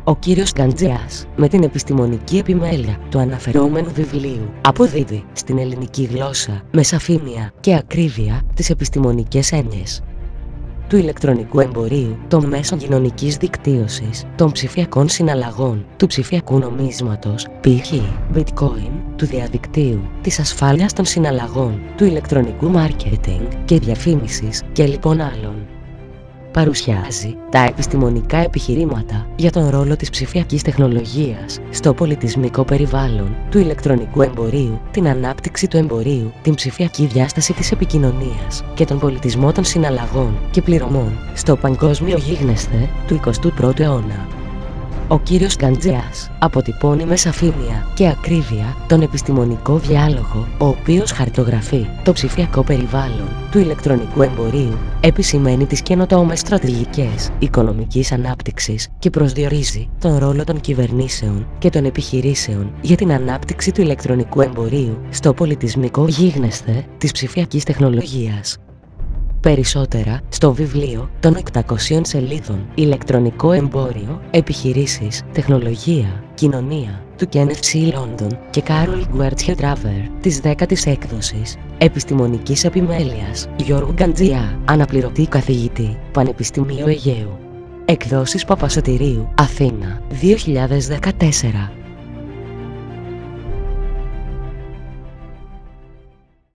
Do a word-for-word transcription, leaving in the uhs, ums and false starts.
Ο κύριος Γκαντζιάς, με την επιστημονική επιμέλεια του αναφερόμενου βιβλίου, αποδίδει στην ελληνική γλώσσα, με σαφήνεια και ακρίβεια, τις επιστημονικές έννοιες του ηλεκτρονικού εμπορίου, των μέσων κοινωνικής δικτύωσης, των ψηφιακών συναλλαγών, του ψηφιακού νομίσματος, π.χ. bitcoin, του διαδικτύου, της ασφάλειας των συναλλαγών, του ηλεκτρονικού μάρκετινγκ και διαφήμισης και λοιπόν άλλων. Παρουσιάζει τα επιστημονικά επιχειρήματα για τον ρόλο της ψηφιακής τεχνολογίας στο πολιτισμικό περιβάλλον του ηλεκτρονικού εμπορίου, την ανάπτυξη του εμπορίου, την ψηφιακή διάσταση της επικοινωνίας και τον πολιτισμό των συναλλαγών και πληρωμών στο παγκόσμιο γίγνεσθε του εικοστού πρώτου αιώνα. Ο κύριος Γκαντζιάς αποτυπώνει με σαφήνεια και ακρίβεια τον επιστημονικό διάλογο, ο οποίος χαρτογραφεί το ψηφιακό περιβάλλον του ηλεκτρονικού εμπορίου, επισημαίνει τις καινοτόμες στρατηγικές οικονομικής ανάπτυξης και προσδιορίζει τον ρόλο των κυβερνήσεων και των επιχειρήσεων για την ανάπτυξη του ηλεκτρονικού εμπορίου στο πολιτισμικό γίγνεσθε της ψηφιακής τεχνολογίας. Περισσότερα στο βιβλίο των οκτακοσίων σελίδων «Ηλεκτρονικό εμπόριο, επιχειρήσεις, τεχνολογία, κοινωνία» του Kenneth C. London και Carol Guercio Traver της δέκατης έκδοσης επιστημονικής επιμέλειας Γιώργου Γκαντζιά, αναπληρωτή καθηγητή, Πανεπιστημίου Αιγαίου. Εκδόσεις Παπασωτηρίου, Αθήνα, δύο χιλιάδες δεκατέσσερα.